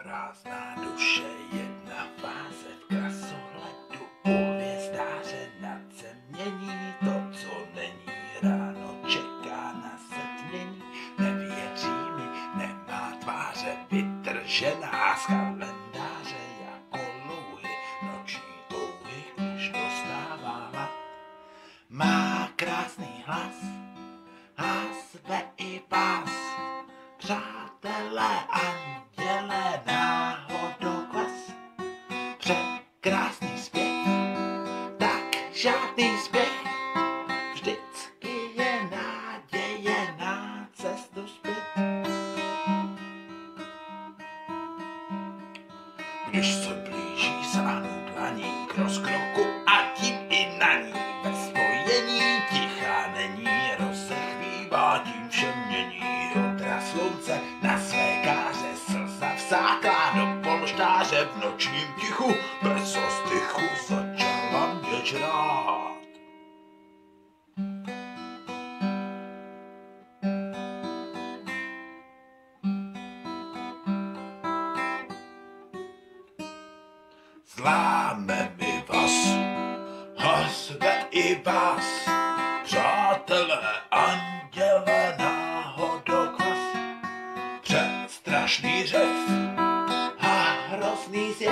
Prázdná duše, jedna fáze v krasohledu u hvězdáře nad zemění. To, co není ráno, čeká na setmění. Nevěří mi, nemá tváře vytržená z kalendáře jako louhy, noční touhy, když dostává hlad. Má krásný hlas a zve i vás, přátelé, anděle, náhodoklas. Překrásný zpěv, tak žádný spěch, vždycky je naděje na cestu zpět. Když se blíží sáhnu dlaní k rozkroku a tím i na ní ve spojení, tichá není, rozechvívá, tím všem mění. Jodra slunce na své káře, slza vsáklá do polštáře, v nočním tichu bez ostychu začala mě žrát. Zláme mi vás, zve i vás, přátelé, anděle, náhodoklas. Předstrašný řev a hrozný zjev